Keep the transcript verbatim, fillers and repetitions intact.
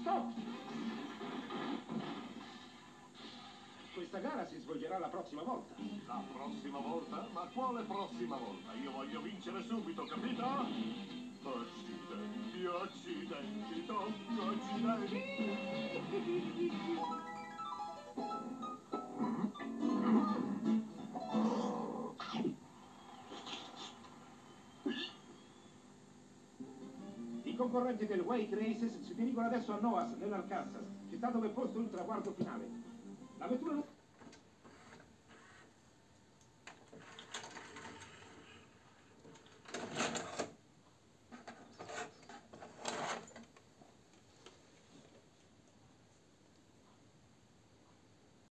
Stop! Questa gara si svolgerà la prossima volta. La prossima volta? Ma quale prossima volta? Io voglio vincere subito, capito? Accidenti, accidenti, doppio accidenti. I concorrenti del Wake Races si dirigono adesso a Noas, nell'Arkansas, città dove è posto il traguardo finale. La vettura...